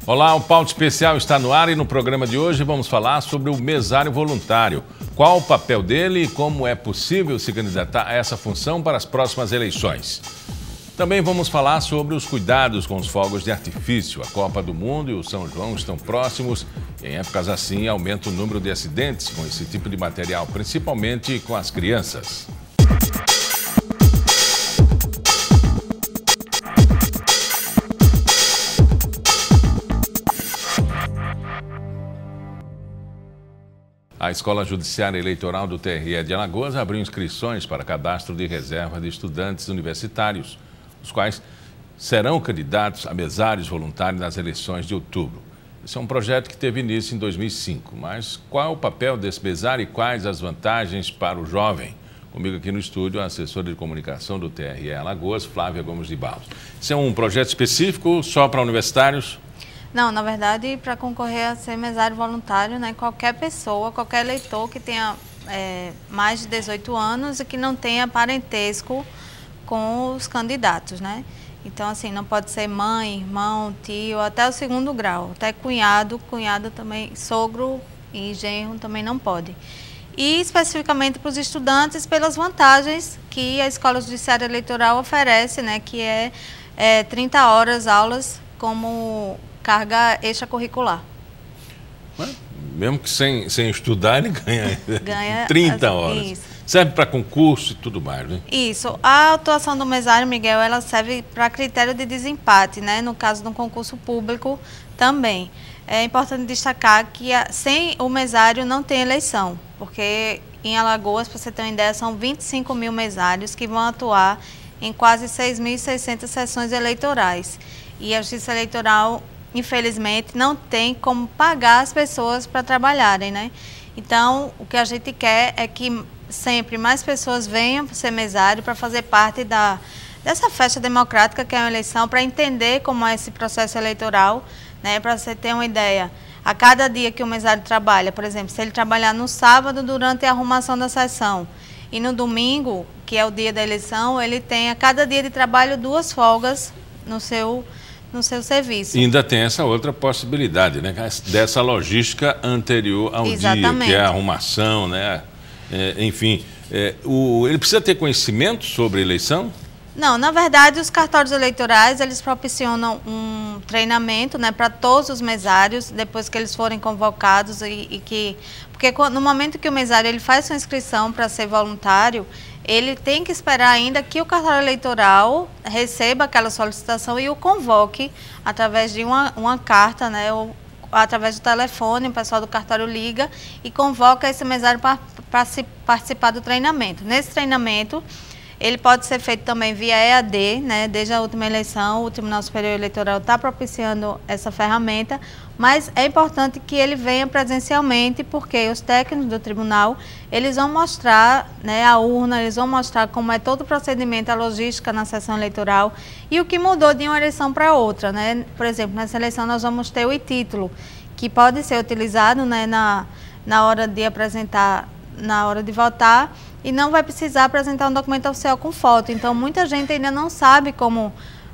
Olá, o Pauta Especial está no ar e no programa de hoje vamos falar sobre o mesário voluntário. Qual o papel dele e como é possível se candidatar a essa função para as próximas eleições. Também vamos falar sobre os cuidados com os fogos de artifício. A Copa do Mundo e o São João estão próximos e em épocas assim aumenta o número de acidentes com esse tipo de material, principalmente com as crianças. A Escola Judiciária Eleitoral do TRE de Alagoas abriu inscrições para cadastro de reserva de estudantes universitários, os quais serão candidatos a mesários voluntários nas eleições de outubro. Esse é um projeto que teve início em 2005, mas qual é o papel desse mesário e quais as vantagens para o jovem? Comigo aqui no estúdio, a assessora de comunicação do TRE Alagoas, Flávia Gomes de Barros. Esse é um projeto específico só para universitários? Não, na verdade, para concorrer a ser mesário voluntário, né, qualquer pessoa, qualquer eleitor que tenha mais de 18 anos e que não tenha parentesco com os candidatos, né? Então, assim, não pode ser mãe, irmão, tio, até o segundo grau, até cunhado também, sogro e genro também não pode. E especificamente para os estudantes, pelas vantagens que a Escola Judiciária Eleitoral oferece, né, que é 30 horas aulas como carga extracurricular. Mesmo que sem estudar, ele ganha 30 horas. Isso. Serve para concurso e tudo mais, né? Isso. A atuação do mesário, Miguel, ela serve para critério de desempate, né? No caso de um concurso público também. É importante destacar que sem o mesário não tem eleição, porque em Alagoas, para você ter uma ideia, são 25 mil mesários que vão atuar em quase 6.600 sessões eleitorais. E a Justiça Eleitoral, infelizmente, não tem como pagar as pessoas para trabalharem, né? Então, o que a gente quer é que sempre mais pessoas venham ser mesário para fazer parte dessa festa democrática que é a eleição, para entender como é esse processo eleitoral, né? Para você ter uma ideia, a cada dia que o mesário trabalha, por exemplo, se ele trabalhar no sábado durante a arrumação da sessão e no domingo, que é o dia da eleição, ele tem a cada dia de trabalho 2 folgas no seu serviço. E ainda tem essa outra possibilidade, né? Dessa logística anterior ao Exatamente. dia, que é a arrumação, né? Enfim, ele precisa ter conhecimento sobre a eleição? Não, na verdade, os cartórios eleitorais, eles propicionnam um treinamento, né, para todos os mesários, depois que eles forem convocados porque no momento que o mesário ele faz sua inscrição para ser voluntário, ele tem que esperar ainda que o cartório eleitoral receba aquela solicitação e o convoque através de uma carta, né, ou através do telefone, o pessoal do cartório liga e convoca esse mesário para participar do treinamento. Nesse treinamento, ele pode ser feito também via EAD, né? Desde a última eleição, o Tribunal Superior Eleitoral está propiciando essa ferramenta, mas é importante que ele venha presencialmente, porque os técnicos do tribunal, eles vão mostrar, né, a urna, eles vão mostrar como é todo o procedimento, a logística na sessão eleitoral e o que mudou de uma eleição para outra, né? Por exemplo, nessa eleição nós vamos ter o e-título, que pode ser utilizado, né, na hora de apresentar, na hora de votar, e não vai precisar apresentar um documento oficial com foto. Então, muita gente ainda não sabe como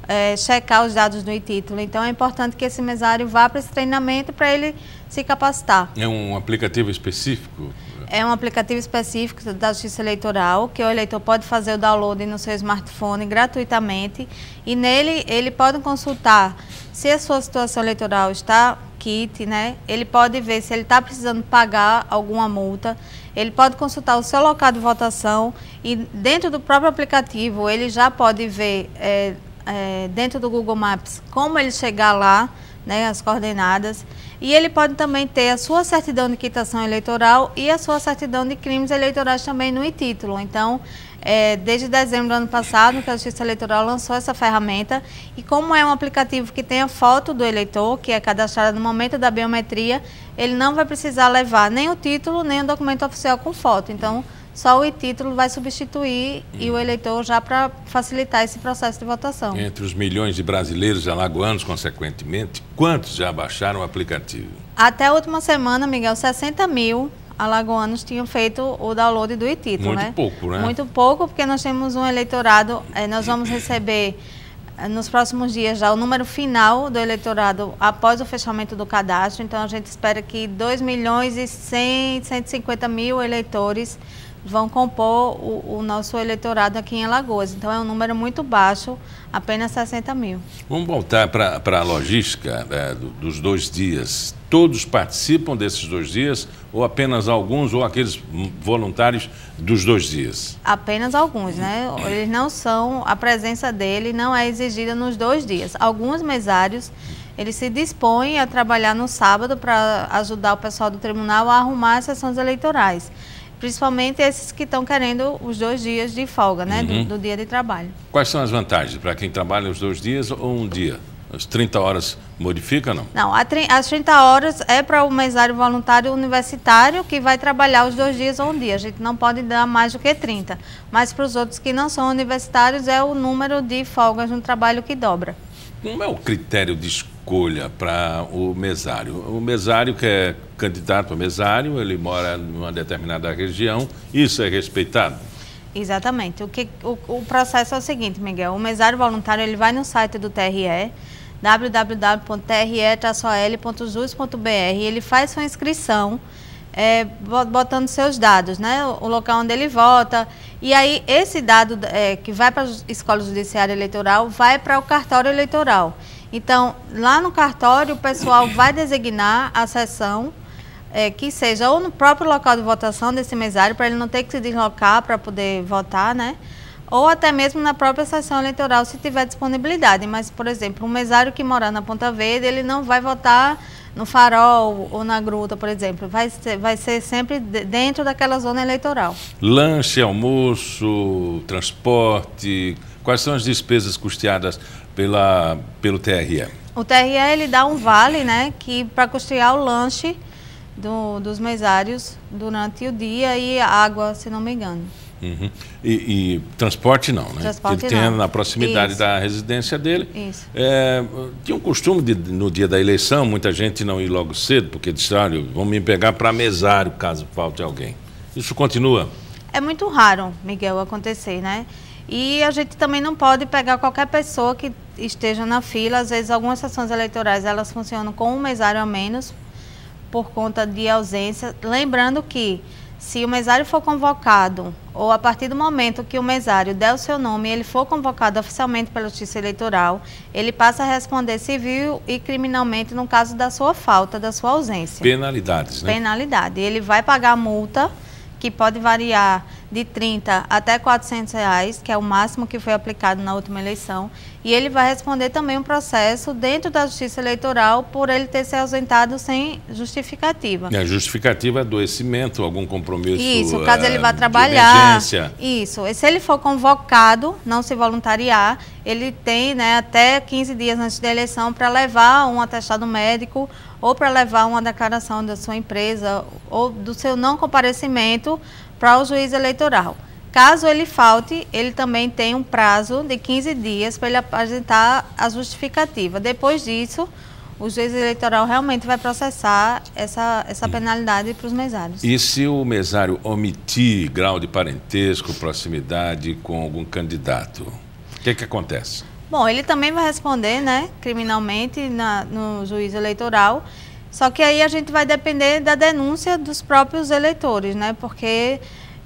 checar os dados do e-título. Então, é importante que esse mesário vá para esse treinamento para ele se capacitar. É um aplicativo específico? É um aplicativo específico da Justiça Eleitoral, que o eleitor pode fazer o download no seu smartphone gratuitamente. E nele, ele pode consultar se a sua situação eleitoral está quite, né? Ele pode ver se ele está precisando pagar alguma multa. Ele pode consultar o seu local de votação e dentro do próprio aplicativo ele já pode ver dentro do Google Maps como ele chegar lá, né, as coordenadas. E ele pode também ter a sua certidão de quitação eleitoral e a sua certidão de crimes eleitorais também no e-título. Então, desde dezembro do ano passado que a Justiça Eleitoral lançou essa ferramenta e como é um aplicativo que tem a foto do eleitor, que é cadastrada no momento da biometria, ele não vai precisar levar nem o título, nem o documento oficial com foto. Então, só o e-título vai substituir e o eleitor já para facilitar esse processo de votação. Entre os milhões de brasileiros e alagoanos, consequentemente, quantos já baixaram o aplicativo? Até a última semana, Miguel, 60 mil alagoanos tinham feito o download do e-título, né? Muito pouco, né? Muito pouco, porque nós temos um eleitorado, nós vamos receber nos próximos dias já o número final do eleitorado após o fechamento do cadastro. Então, a gente espera que 2.150.000 eleitores vão compor o nosso eleitorado aqui em Alagoas. Então, é um número muito baixo, apenas 60.000. Vamos voltar para a logística dos 2 dias. Todos participam desses 2 dias ou apenas alguns ou aqueles voluntários dos 2 dias? Apenas alguns, né? Eles não são, a presença dele não é exigida nos 2 dias. Alguns mesários, eles se dispõem a trabalhar no sábado para ajudar o pessoal do tribunal a arrumar as sessões eleitorais. Principalmente esses que estão querendo os 2 dias de folga, né? Do dia de trabalho. Quais são as vantagens para quem trabalha os 2 dias ou um dia? As 30 horas modifica, não? Não, as 30 horas é para o mesário voluntário universitário que vai trabalhar os 2 dias ou um dia. A gente não pode dar mais do que 30. Mas para os outros que não são universitários é o número de folgas no trabalho que dobra. Como é o critério de escolha para o mesário? O mesário que é candidato a mesário, ele mora numa determinada região, isso é respeitado? Exatamente. O processo é o seguinte, Miguel. O mesário voluntário ele vai no site do TRE, www.tre-ol.jus.br, ele faz sua inscrição, botando seus dados, né? O local onde ele vota. E aí, esse dado que vai para a Escola Judiciária Eleitoral vai para o cartório eleitoral. Então, lá no cartório, o pessoal vai designar a sessão que seja ou no próprio local de votação desse mesário, para ele não ter que se deslocar para poder votar, né? Ou até mesmo na própria sessão eleitoral, se tiver disponibilidade. Mas, por exemplo, um mesário que morar na Ponta Verde, ele não vai votar no Farol ou na Gruta, por exemplo. Vai ser sempre dentro daquela zona eleitoral. Lanche, almoço, transporte, quais são as despesas custeadas pelo TRE? O TRE, ele dá um vale, né, para custear o lanche dos mesários durante o dia e água, se não me engano. E transporte não, né? Transporte ele tem não. na proximidade Isso. da residência dele. Isso. Tinha um costume no dia da eleição, muita gente não ir logo cedo, porque disse, olha, vão me pegar para mesário caso falte alguém. Isso continua? É muito raro, Miguel, acontecer, né? E a gente também não pode pegar qualquer pessoa que esteja na fila. Às vezes, algumas sessões eleitorais, elas funcionam com um mesário a menos, por conta de ausência. Lembrando que, se o mesário for convocado, ou a partir do momento que o mesário der o seu nome e ele for convocado oficialmente pela Justiça Eleitoral, ele passa a responder civil e criminalmente no caso da sua falta, da sua ausência. Penalidades, né? Penalidade. Ele vai pagar multa, que pode variar de R$30 até R$400, que é o máximo que foi aplicado na última eleição. E ele vai responder também um processo dentro da Justiça Eleitoral por ele ter se ausentado sem justificativa. A justificativa é adoecimento, algum compromisso. Isso, caso ele vá trabalhar. De emergência. Isso. E se ele for convocado, não se voluntariar, ele tem, né, até 15 dias antes da eleição para levar um atestado médico ou para levar uma declaração da sua empresa ou do seu não comparecimento para o juiz eleitoral. Caso ele falte, ele também tem um prazo de 15 dias para ele apresentar a justificativa. Depois disso, o juiz eleitoral realmente vai processar essa penalidade para os mesários. E se o mesário omitir grau de parentesco, proximidade com algum candidato, o que acontece? Bom, ele também vai responder, né, criminalmente no juiz eleitoral, só que aí a gente vai depender da denúncia dos próprios eleitores, né, porque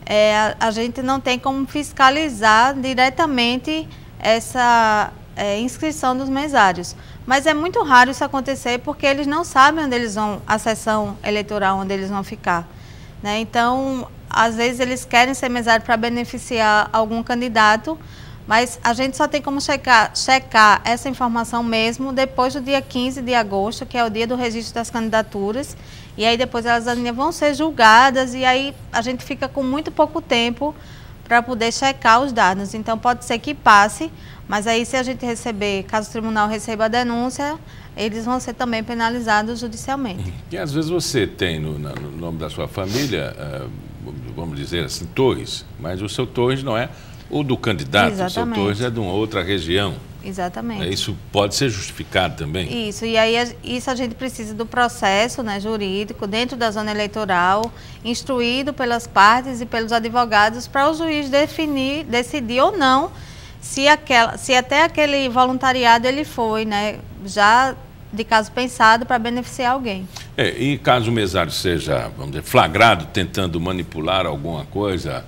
a gente não tem como fiscalizar diretamente essa inscrição dos mesários. Mas é muito raro isso acontecer porque eles não sabem onde eles vão, a sessão eleitoral onde eles vão ficar, né? Então, às vezes eles querem ser mesário para beneficiar algum candidato, mas a gente só tem como checar essa informação mesmo depois do dia 15 de agosto, que é o dia do registro das candidaturas, e aí depois elas ainda vão ser julgadas, e aí a gente fica com muito pouco tempo para poder checar os dados. Então pode ser que passe, mas aí se a gente receber, caso o tribunal receba a denúncia, eles vão ser também penalizados judicialmente. E às vezes você tem no nome da sua família, vamos dizer assim, Torres, mas o seu Torres não é o do candidato. Exatamente. O seu Torres é de uma outra região. Exatamente. Isso pode ser justificado também? Isso, e aí isso a gente precisa do processo, né, jurídico dentro da zona eleitoral, instruído pelas partes e pelos advogados para o juiz decidir ou não se até aquele voluntariado ele foi, né, já de caso pensado para beneficiar alguém. E caso o mesário seja, vamos dizer, flagrado tentando manipular alguma coisa,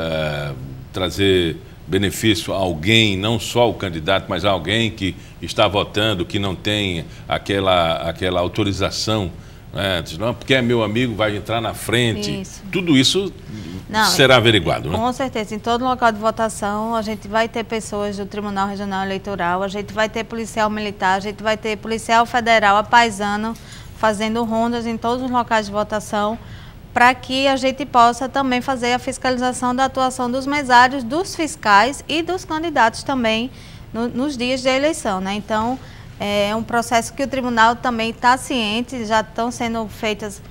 trazer benefício a alguém, não só o candidato, mas a alguém que está votando, que não tem aquela autorização, né? Não, porque é meu amigo, vai entrar na frente. Isso. Tudo isso será averiguado, né? Com certeza. Em todo local de votação, a gente vai ter pessoas do Tribunal Regional Eleitoral, a gente vai ter policial militar, a gente vai ter policial federal, apaisano, fazendo rondas em todos os locais de votação, para que a gente possa também fazer a fiscalização da atuação dos mesários, dos fiscais e dos candidatos também nos dias da eleição, né? Então, é um processo que o tribunal também está ciente, já estão sendo feitas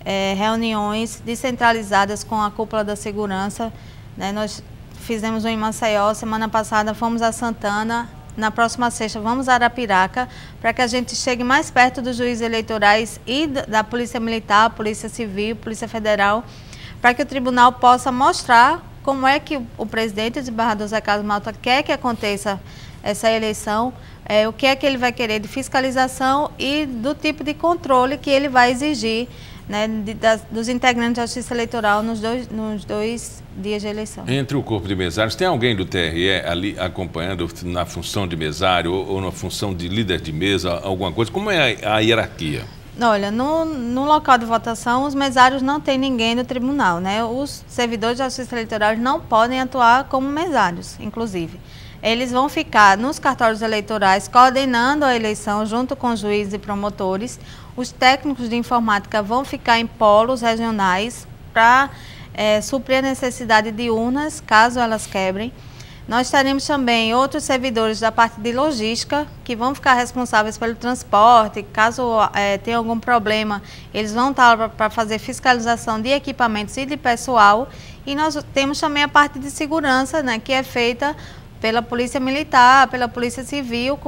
reuniões descentralizadas com a cúpula da segurança, né? Nós fizemos um em Maceió, semana passada fomos a Santana, na próxima sexta vamos a Arapiraca, para que a gente chegue mais perto dos juízes eleitorais e da Polícia Militar, Polícia Civil, Polícia Federal, para que o tribunal possa mostrar como é que o presidente, o desembargador Zé Carlos Malta, quer que aconteça essa eleição, o que é que ele vai querer de fiscalização e do tipo de controle que ele vai exigir, né, dos integrantes da Justiça Eleitoral nos dois dias de eleição. Entre o corpo de mesários, tem alguém do TRE ali acompanhando na função de mesário ou na função de líder de mesa, alguma coisa? Como é a hierarquia? Olha, no local de votação, os mesários não tem ninguém do tribunal, né? Os servidores da Justiça Eleitoral não podem atuar como mesários, inclusive. Eles vão ficar nos cartórios eleitorais coordenando a eleição junto com juízes e promotores. Os técnicos de informática vão ficar em polos regionais para suprir a necessidade de urnas, caso elas quebrem. Nós teremos também outros servidores da parte de logística, que vão ficar responsáveis pelo transporte. Caso tenha algum problema, eles vão estar para fazer fiscalização de equipamentos e de pessoal. E nós temos também a parte de segurança, né, que é feita pela Polícia Militar, pela Polícia Civil,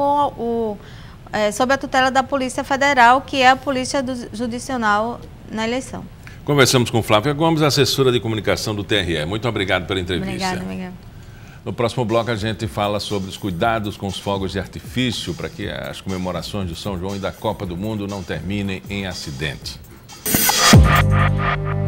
sob a tutela da Polícia Federal, que é a Polícia Judicial na eleição. Conversamos com Flávia Gomes, assessora de comunicação do TRE. Muito obrigado pela entrevista. Obrigada, amiga. No próximo bloco a gente fala sobre os cuidados com os fogos de artifício para que as comemorações de São João e da Copa do Mundo não terminem em acidente.